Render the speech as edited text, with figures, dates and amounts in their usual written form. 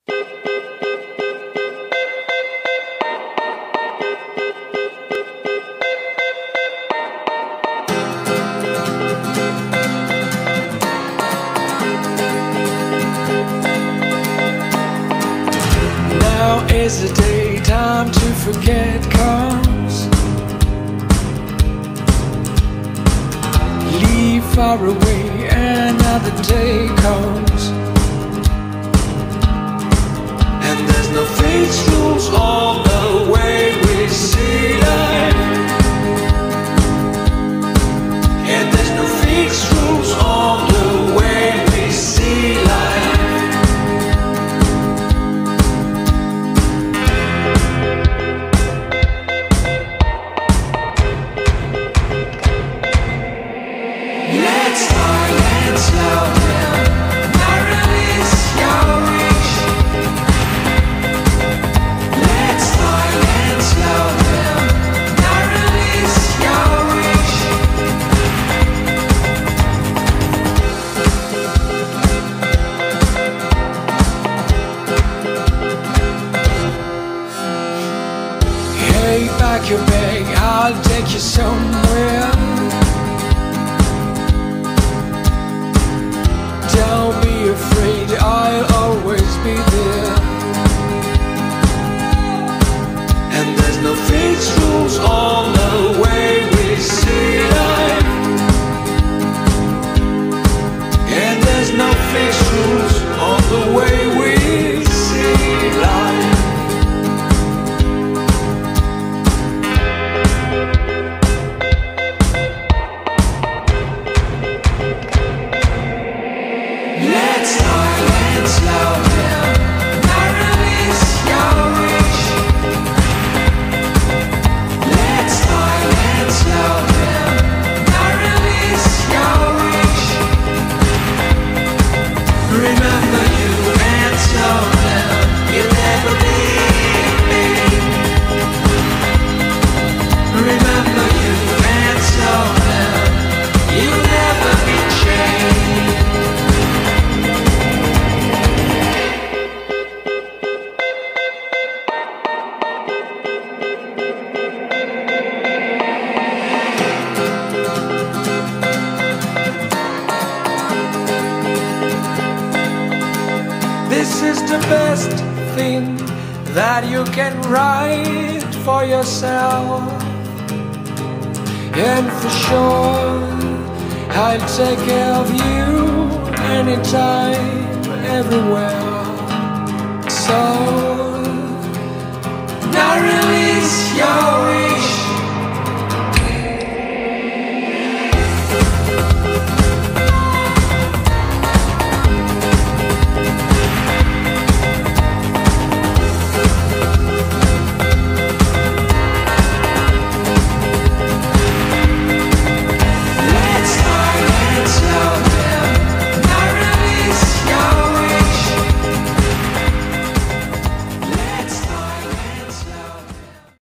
Now is the day, time to forget comes. Leave far away, another day comes. And there's no fixed rules on the way we see life. And there's no fixed rules on the way we see life. Pack your bag, I'll take you somewhere. Don't be afraid, I'll always be there. And there's no fixed rules on the way we see life. And there's no fixed rules on the way we see life. This is the best thing that you can write for yourself. And for sure, I'll take care of you anytime, everywhere. So